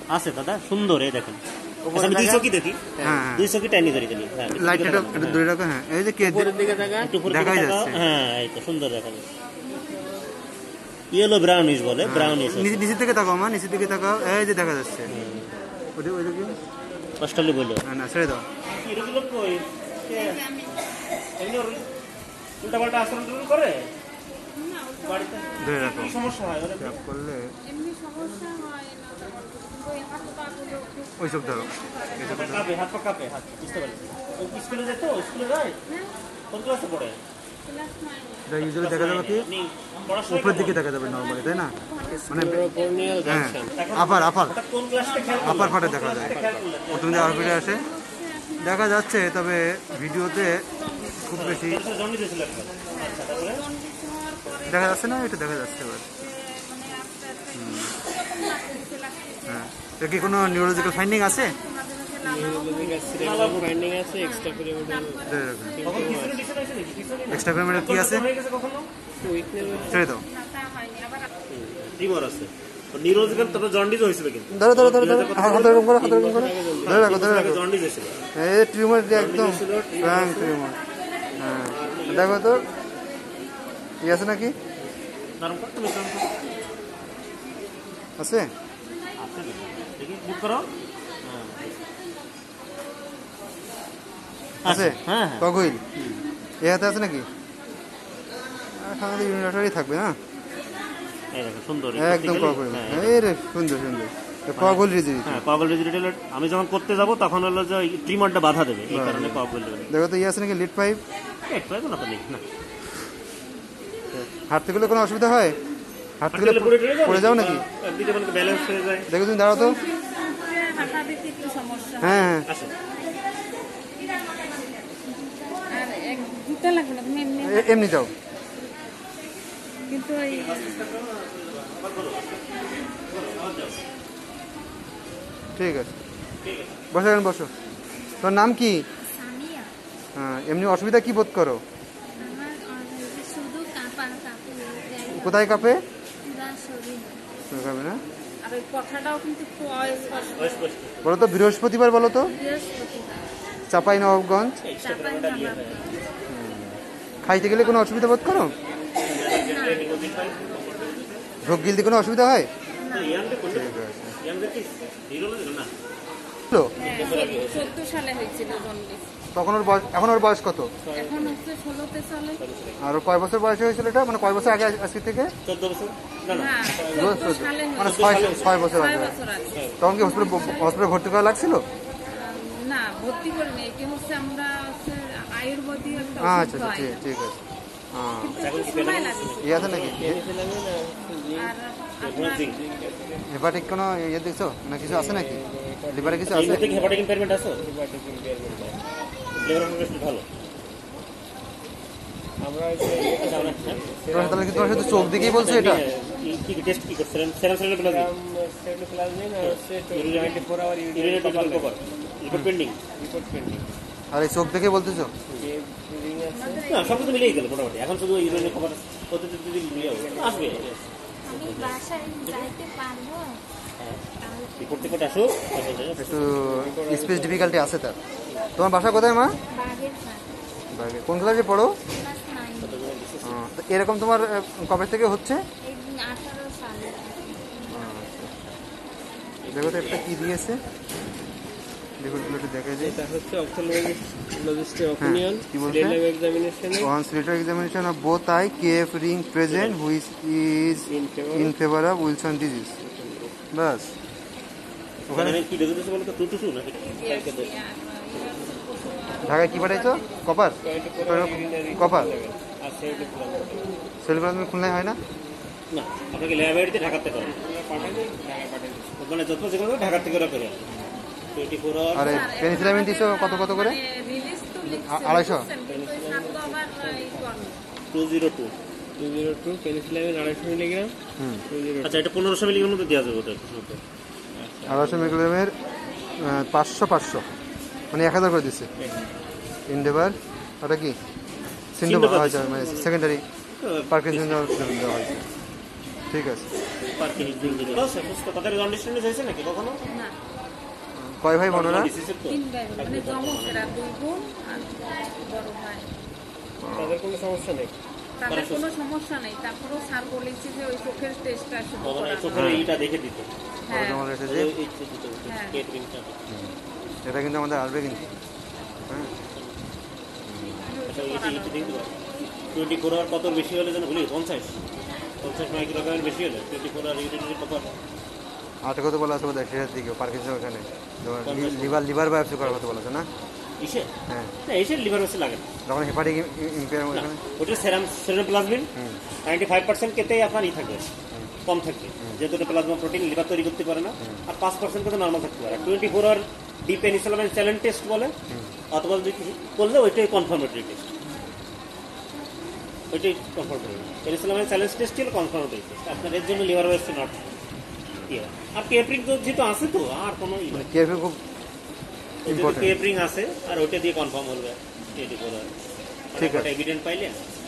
আছে দাদা, সুন্দর। এই দেখেন আমি 200 কি দেখি। হ্যাঁ 200 কি টাইনি ধরে দিই। হ্যাঁ লাইটটা একটু দূরে রাখো। হ্যাঁ এই যে কে উপরের দিকে দেখা যাচ্ছে। হ্যাঁ এই তো সুন্দর দেখা যাচ্ছে। ইয়েলো ব্রাউনিশ বলে, ব্রাউনিশ। নিচের দিকে তাকাও মা, নিচের দিকে তাকাও। এই যে দেখা যাচ্ছে। ওই দিকে কষ্টলি বললো না, ছেড়ে দাও। এগুলো কই এমনি উল্টা পাল্টা আচরণ করে বাড়িতে ধরে রাখো। কি সমস্যা হয় ওরে করলে? এমনি সমস্যা হয় না, ওই হাত পা গুলো ওই সব ধরো। কাঁপে, হাত পা কাঁপে, হাত বুঝতে পারছি। ও স্কুলে যেত, স্কুলে যায় কোন ক্লাসে পড়ে? ক্লাস 9। এটা ইউজুয়ালি দেখা যাবে কি উপরের দিকে দেখা যাবে নরমালি, তাই না? মানে আপার পার্টে দেখা যায়। প্রথম যে আরপিটে আসে দেখা যাচ্ছে, তবে ভিডিওতে খুব বেশি দেখা যাচ্ছে না। এটা দেখা যাচ্ছে এবার। হ্যাঁ, এটা কি কোনো নিউরোলজিক্যাল ফাইন্ডিং আছে? এক্সট্রা পিরামিডাল কি আছে? ছেড়ে দাও। টিউমার আছে। নিউরোলজিক্যাল তো জন্ডিস হইছিল কিন্তু। ধরো হাত এরকম করো। ধরে রাখো। জন্ডিস হইছিল। এই টিউমার একদম ফ্র্যাঙ্ক টিউমার। হ্যাঁ দেখো তো কি আছে নাকি? নরম কর, তুমি নরম কর। আছে? আছে দেখি বুক করো। আছে? হ্যাঁ কগুইল এই হাতে আছে নাকি? সামনে ইউনিটারি থাকবে না? এই দেখো সুন্দর একদম কগুইল। এই রে সুন্দর কগুইল রিজিড। হ্যাঁ কগুইল রিজিড হলো। আমি যখন করতে যাব তখন হলো যে ট্রিমারটা বাধা দেবে, এই কারণে কগুইল রিজিড। দেখো তো আছে নাকি লিড পাইপ? না তো নেই না। হাঁটতে গেলে কোনো অসুবিধা হয়? হাঁটতে গেলে পড়ে যাও নাকি? একদিকে মানে ব্যালেন্স হয়ে যায়। দেখো তুমি দাঁড়াও তো। হাঁটা দিতে একটু সমস্যা। হ্যাঁ আসো আর এক জুতা লাগবে না, তুমি এমনি এমনি যাও। কিন্তু এই ঠিক আছে, বসো এখন বসো। তোর নাম কি? সামিয়া। হ্যাঁ এমনি অসুবিধা কি বোধ করো? আমার শুধু কাঁপে কোথায় কাঁপে? পুরা শরীর। কাঁপে না? আর ওই কথাটাও কিন্তু একটু অস্পষ্ট। বলো তো বৃহস্পতিবার বলো তো। বৃহস্পতিবার। চাপাই নবাবগঞ্জ। চাপাই নবাবগঞ্জ। খাইতে গেলে কোনো অসুবিধা বোধ করো? ঢোক গিলতে কোনো অসুবিধা হয়? হ্যাঁ 14 সালে হয়েছিল জন্ডিস। তখন ওর বয়স, এখন ওর বয়স কত? এখন হচ্ছে 16তে চলে। আর ওর কয় বছর বয়সে হয়েছিল এটা? মানে কয় বছর আগে আজকে থেকে? 14 বছর হ্যাঁ 14 সালে মানে হয়েছিল। 6 বছর আগে। 6 বছর আগে। তখন কি হসপিটালে ভর্তি করা লাগছিল? না ভর্তি করিনি, এটি হচ্ছে আমরা হচ্ছে আয়ুর্বেদিক একটা আচ্ছা ওষুধ আচ্ছা হয়। ঠিক আছে। হ্যাঁ কিন্তু একটু সময় লাগে। ই আছে নাকি আর আপনার হেপাটিক কোনো ইয়ে দেখছো না? কিছু আছে নাকি লিভারে? কিছু আছে? হেপাটিক ইমপ্যায়ারমেন্ট আছে। লিভার ফাংশন ভালো। আমরা তাহলে কি তোমার শুধু চোখ দিকেই বলছো এটা? কি টেস্ট কি করছিলেন? সেরাম সেলুলোপ্লাজমি না 24 hour urine copper report pending. আর এই চোখ দেখে বলতেছো? না সব কিছু মিলেই গেল মোটামুটি। এখন শুধু ইউরিনের কভার পদ্ধতি যদি মিলে আসবে। আমি বাসায় যাইতে পারবো? রিপোর্ট আসো। একটু স্পেস ডিফিকাল্টি আছে তার। তোমার বাসা কোথায় মা? বাগের কোন ক্লাসে পড়ো? ক্লাস 9। তো এরকম তোমার কবে থেকে হচ্ছে? এই 18 সালে। দেখো তো একটা কি দিয়েছে, দেখো একটু দেখা যায়। এটা হচ্ছে অপথ্যালমোলজিস্টের অপিনিয়ন। কি বলছে? এক্সামিনেশনে Once later examination of both eye, KF ring present, which is in favor of Wilson disease. বাস ওখানে কি রেজাল্ট বলতো টুটুসু নাকি? ঢাকায় কি পাঠাইছো? কপার সেলপ্লাজমি খুলনায় হয় না? না আপনাকে ল্যাবরেটরিতে ঢাকাতে পারেন। ওখানে যত যেগুলো ঢাকা থেকে ওরা করে 24 আওয়ার। আরে পেনিসিলামিন দিছো কত করে? রিলিজ তো 250। সাত আবার এই করবে। 202 পেনিসিলামিন 250 মিলিগ্রাম। আচ্ছা এটা 1500 মিলিগ্রাম মতো দেওয়া যাবে ওটা। 250 মিলিগ্রামের 500 মানে 1000 করে দিচ্ছে। ইন্ডেভার ওটা কি সিন্ডোভা, মানে সেকেন্ডারি পার্কিনসন দেওয়া হয়েছে। ঠিক আছে। পার কেজি সুস্থ। তাদের কন্ডিশনে হয়েছে নাকি কখনো? না, কয় ভাই বোনেরা? ডিসিজের তো 3 ভাই বোন, মানে যমজেরা 2 বোন আর বড় ভাই। তাদের কোনো সমস্যা নেই। তাদের কোনো সমস্যা নেই, তারপরেও স্যার বলেছে যে ওই চোখের টেস্টটা শুধু মানে করানো। চোখের এইটা দেখে দিত। হ্যাঁ, তোমার এসে যে এই যে দিত হ্যাঁ। কেটারিংটা। এটা কিন্তু আমাদের আসবে কিন্তু, হ্যাঁ। আচ্ছা এটা ইট দিন 24 আওয়ার কত বেশি হলে যেন ভুলি 50 মাইক্রোগ্রামের বেশি হলে 24 আওয়ার ইউটিলিটি কত? আর কত বলা আছে বোধহয় শেষের দিকে পার্কিংসন ওখানে লিভার বায়োপসি করার কথা বলেছে না? ইসে হ্যাঁ, না এসে লিভার ওসে লাগে না। তখন হেপাটিক ইম্পেয়ারমেন্ট ওখানে। ওটা সেরাম প্লাজমিন 95% কেতেই আপনার ই থাকবে, কম থাকবে, যেহেতু এটা প্লাজমা প্রোটিন লিভার তৈরি করতে পারে না। আর 5% কিন্তু নর্মাল থাকতে পারে। 24 hour D penicillamine challenge test বলে, অথবা যদি কিছু করলে ওইটাই কনফার্মেটরি টেস্ট, ওইটাই কনফার্মেটরি। পেনিসিলামাইন চ্যালেঞ্জ টেস্ট ছিল কনফার্মেটরি টেস্ট। আপনার এর জন্য লিভার ওয়েস্ট নট ইয়ে। আর কেপ্রিং তো যেহেতু আছে তো আর কোনো ই মানে কেএফএ খুব ইম্পর্টেন্ট। কেপ্রিং আছে আর ওইটা দিয়ে কনফার্ম হবে 24 আওয়ার। ঠিক আছে। এভিডেন্ট পাইলে